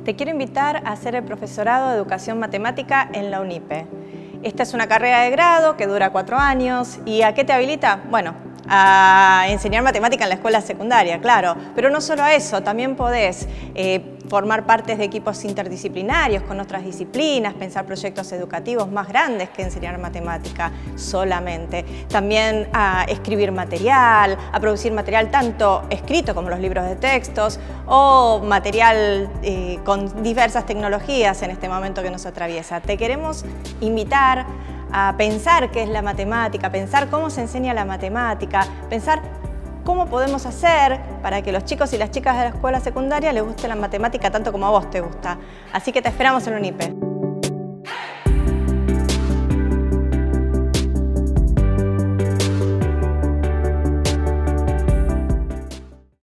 Te quiero invitar a hacer el profesorado de Educación Matemática en la UNIPE. Esta es una carrera de grado que dura 4 años. ¿Y a qué te habilita? Bueno, a enseñar matemática en la escuela secundaria, claro. Pero no solo a eso, también podés formar parte de equipos interdisciplinarios con otras disciplinas, pensar proyectos educativos más grandes que enseñar matemática solamente. También a escribir material, a producir material tanto escrito como los libros de textos o material con diversas tecnologías en este momento que nos atraviesa. Te queremos invitar a pensar qué es la matemática, pensar cómo se enseña la matemática, pensar cómo podemos hacer para que los chicos y las chicas de la escuela secundaria les guste la matemática tanto como a vos te gusta. Así que te esperamos en la UNIPE.